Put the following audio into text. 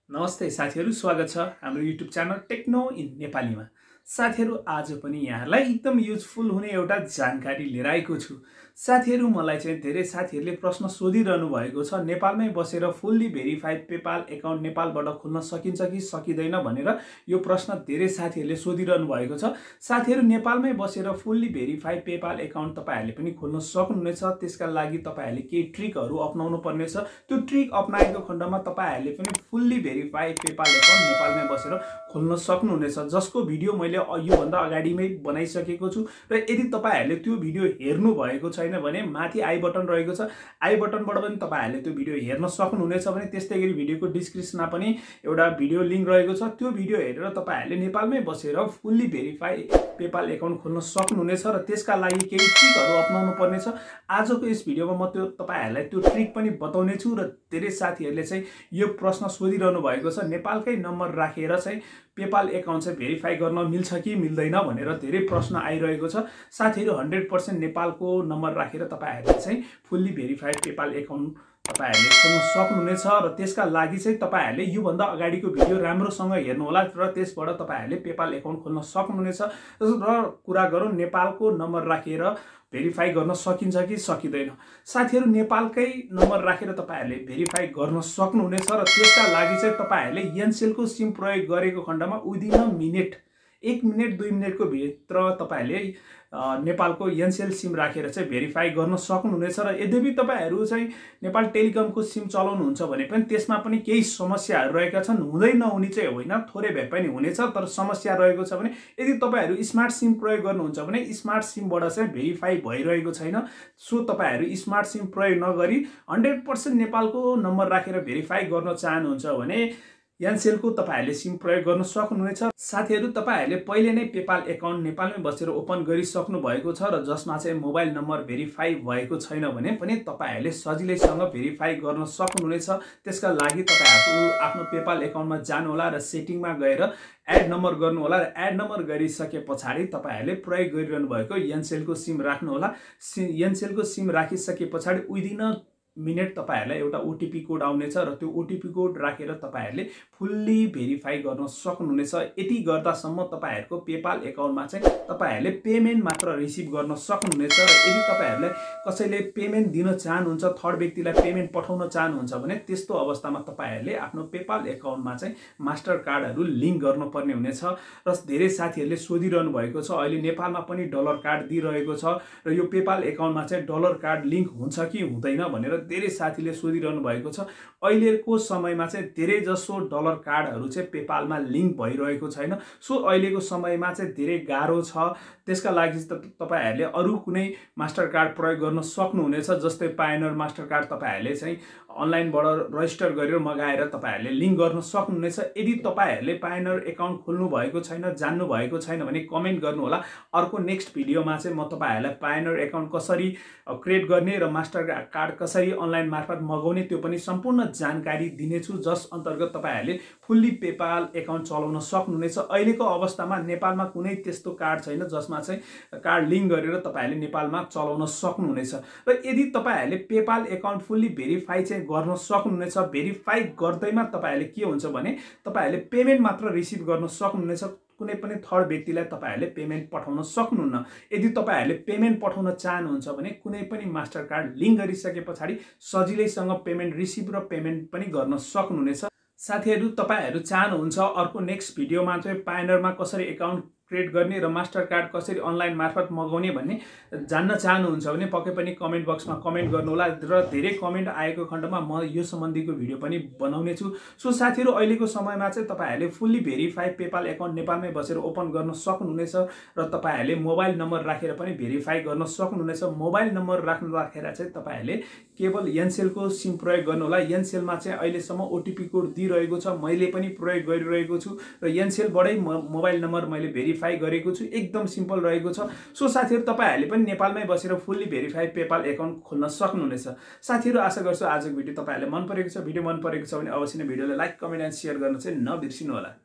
नमस्ते साथीहरु, स्वागत छ हाम्रो युट्युब च्यानल टेक्नो इन नेपालीमा। साथीहरु, आज पनि यहाँलाई एकदम युजफुल हुने एउटा जानकारी लिएर आएको छु। साथीहरु, मलाई चाहिँ धेरै साथीहरुले प्रश्न सोधिरहनु भएको छ, नेपालमै बसेर फुल्ली भेरिफाइड पेपाल एकाउन्ट नेपालबाट खोल्न सकिन्छ कि सकिदैन भनेर यो प्रश्न धेरै साथीहरुले सोधिरहनु भएको छ। साथीहरु, नेपालमै बसेर फुल्ली भेरिफाइड पेपाल एकाउन्ट तपाईहरुले पनि खोल्न सक्नुहुनेछ। त्यसका लागि तपाईहरुले केही ट्रिकहरु अपनाउनु पर्नेछ। त्यो ट्रिक अपनाएको खण्डमा तपाईहरुले पनि फुल्ली भेरिफाइड पेपाल एकाउन्ट नेपालमै बसेर खोल्न सक्नुहुनेछ, जसको भिडियो मैले यो भन्दा अगाडिमै बनाइसकेको छु। र यदि तपाईहरुले त्यो भिडियो हेर्नु भएको छैन भने माथि आई बटन रहेको छ, आई बटनबाट पनि तपाईहरुले त्यो भिडियो हेर्न सक्नुहुनेछ भने त्यस्तैगरी भिडियोको डिस्क्रिप्सनमा पनि एउटा भिडियो लिंक रहेको छ। त्यो भिडियो हेरेर तपाईहरुले नेपालमै बसेर फुल्ली भेरिफाइड पेपाल एकाउन्ट खोल्न सक्नुहुनेछ र त्यसका लागि केही ट्रिकहरु अपनाउनु पर्नेछ। आजको यस भिडियोमा म तपाईहरुलाई त्यो ट्रिक पनि बताउने छु र धेरै साथीहरुले चाहिँ यो प्रश्न सोधिरहनु भएको छ, नेपालकै नम्बर राखेर चाहिँ पेपाल एकाउन्ट चाहिँ भेरिफाई गर्न मिल्छ कि मिल्दैन भनेर धेरै प्रश्न आइरहेको छ। साथीहरु, 100% नेपालको नम्बर राखेर तपाईहरुले चाहिँ फुल्ली भेरिफाइड पेपाल एकाउन्ट तपाईहरुले खोल्न सक्नुहुनेछ र त्यसका लागि चाहिँ तपाईहरुले यो भन्दा अगाडिको भिडियो राम्रोसँग हेर्नु होला र त्यसबाट तपाईहरुले पेपाल एकाउन्ट खोल्न सक्नुहुनेछ। र कुरा गरौँ नेपालको नम्बर राखेर भेरिफाई गर्न सकिन्छ कि सकिदैन। साथीहरु, नेपालकै नम्बर राखेर तपाईहरुले भेरिफाई गर्न सक्नुहुनेछ र त्यसका लागि चाहिँ तपाईहरुले एनसेल को सिम प्रयोग गरेको खण्डमा विदिन अ मिनेट 1 मिनेट 2 मिनेटको भित्र तपाईहरुले नेपालको एनसेल सिम राखेर चाहिँ भेरिफाई गर्न सक्नुहुनेछ। र यद्यपि तपाईहरु चाहिँ नेपाल टेलिकमको सिम चलाउनुहुन्छ भने पनि त्यसमा पनि केही समस्याहरु रहेका छन्। हुँदै नहुने चाहिँ होइन, थोरै भए पनि हुनेछ, तर समस्या रहेको छ भने यदि तपाईहरु स्मार्ट सिम प्रयोग गर्नुहुन्छ भने स्मार्ट सिमबाट चाहिँ भेरिफाई भइरहेको छैन। सो तपाईहरु स्मार्ट सिम प्रयोग नगरी 100% नेपालको नम्बर राखेर भेरिफाई गर्न चाहनुहुन्छ भने एनसेल को तपाईहरुले सिम प्रयोग गर्न सक्नुहुनेछ। साथीहरु, तपाईहरुले पहिले नै पेपाल एकाउन्ट नेपालमै बसेर ओपन गरिसक्नु भएको छ र जसमा चाहिँ मोबाइल नम्बर भेरिफाई भएको छैन भने पनि तपाईहरुले सजिलैसँग भेरिफाई गर्न सक्नुहुनेछ। त्यसका लागि तपाईहरु आफ्नो पेपाल एकाउन्टमा जानु होला र सेटिङमा गएर एड नम्बर गर्नु होला र एड नम्बर गरिसके पछाडी तपाईहरुले प्रयोग गरिरहनु भएको एनसेल को सिम राख्नु होला। एनसेल को सिम राखिसके पछाडी विदिन मिनेट तपाईहरुलाई एउटा ओटीपी कोड आउनेछ र त्यो ओटीपी कोड राखेर तपाईहरुले फुल्ली भेरिफाई गर्न सक्नुहुनेछ। यति गर्दासम्म तपाईहरुको पेपाल एकाउन्टमा चाहिँ तपाईहरुले पेमेन्ट मात्र रिसिभ गर्न सक्नुहुनेछ। र यदि तपाईहरुलाई कसैले पेमेन्ट दिन चाहनुहुन्छ, थर्ड व्यक्तिलाई पेमेन्ट पठाउन चाहनुहुन्छ भने त्यस्तो अवस्थामा तपाईहरुले आफ्नो पेपाल एकाउन्टमा चाहिँ मास्टर कार्डहरु लिंक गर्नुपर्ने हुनेछ। र धेरै साथीहरुले सोधिरहनु भएको छ, अहिले नेपालमा पनि डलर कार्ड दिइरहेको छ र यो पेपाल एकाउन्टमा चाहिँ डलर कार्ड लिंक हुन्छ कि हुँदैन भनेर धेरै साथीले सोधिरहनु भएको छ। अहिलेको समयमा चाहिँ धेरै जसो डलर कार्डहरु चाहिँ पेपालमा लिंक भइरहेको छैन। सो अहिलेको समयमा चाहिँ धेरै गाह्रो छ। त्यसका लागि तपाईहरुले अरु कुनै मास्टर कार्ड प्रयोग गर्न सक्नुहुनेछ, जस्तै पायोनियर मास्टर कार्ड तपाईहरुले चाहिँ अनलाइनबाट रजिस्टर गरेर मगाएर तपाईहरुले लिंक गर्न सक्नुहुनेछ। यदि तपाईहरुले पायोनियर एकाउन्ट खोल्नु भएको छैन, जान्नु भएको छैन भने कमेन्ट गर्नु होला। अर्को नेक्स्ट भिडियोमा चाहिँ म तपाईहरुलाई पायोनियर एकाउन्ट कसरी क्रिएट गर्ने र मास्टर कार्ड कसरी अनलाइन मार्फत मगाउने त्यो पनि सम्पूर्ण जानकारी दिनेछु, जस अन्तर्गत तपाईहरुले फुल्ली पेपाल एकाउन्ट चलाउन सक्नुहुनेछ। अहिलेको अवस्थामा नेपालमा कुनै त्यस्तो कार्ड छैन जसमा चाहिँ कार्ड लिंक गरेर तपाईहरुले नेपालमा चलाउन सक्नुहुनेछ। र यदि तपाईहरुले पेपाल एकाउन्ट फुल्ली भेरिफाई चाहिँ गर्न सक्नुहुनेछ, भेरिफाई गर्दैमा तपाईहरुले के हुन्छ भने तपाईहरुले पेमेन्ट मात्र रिसिभ गर्न सक्नुहुनेछ। कुनै पनि थर्ड व्यक्तिलाई तपाईहरुले पेमेन्ट पठाउन सक्नुहुन्न। यदि तपाईहरुले पेमेन्ट पठाउन चाहनुहुन्छ भने कुनै पनि मास्टर कार्ड लिंक गरिसके पछाडी सजिलैसँग पेमेन्ट रिसिभ र पेमेन्ट पनि गर्न सक्नुहुनेछ। साथीहरु, तपाईहरु चाहनुहुन्छ अर्को नेक्स्ट भिडियोमा चाहिँ पायोनियरमा कसरी एकाउन्ट क्रिएट गर्ने र मास्टर कार्ड कसरी अनलाइन मार्फत मगाउने भन्ने जान्न चाहनुहुन्छ भने पक्कै पनि कमेन्ट बक्समा कमेन्ट गर्नु होला र धेरै कमेन्ट आएको खण्डमा म यो सम्बन्धीको भिडियो पनि बनाउने छु। सो साथीहरु, अहिलेको समयमा चाहिँ तपाईहरुले फुल्ली भेरिफाइड पेपाल एकाउन्ट नेपालमै बसेर ओपन गर्न सक्नुहुनेछ र तपाईहरुले मोबाइल नम्बर राखेर पनि भेरिफाई गर्न सक्नुहुनेछ। मोबाइल नम्बर राखेर चाहिँ तपाईहरुले केवल एनसेल को सिम प्रयोग गर्नु होला। एनसेलमा चाहिँ अहिलेसम्म ओटीपी कोड दिइरहेको छ, मैले पनि प्रयोग गरिरहेको छु र एनसेलबाटै मोबाइल नम्बर मैले भेरिफाई गरेको छु। एकदम सिम्पल रहेको छ। सो साथीहरु, तपाईहरुले पनि नेपालमै बसेर फुल्ली भेरिफाइड पेपाल एकाउन्ट खोल्न सक्नुहुनेछ। साथीहरु, आशा गर्छु आजको भिडियो तपाईहरुलाई मन परेको छ। भिडियो मन परेको छ भने अवश्य नै भिडियोलाई लाइक, कमेन्ट एन्ड शेयर गर्न चाहिँ नबिर्सिनु होला।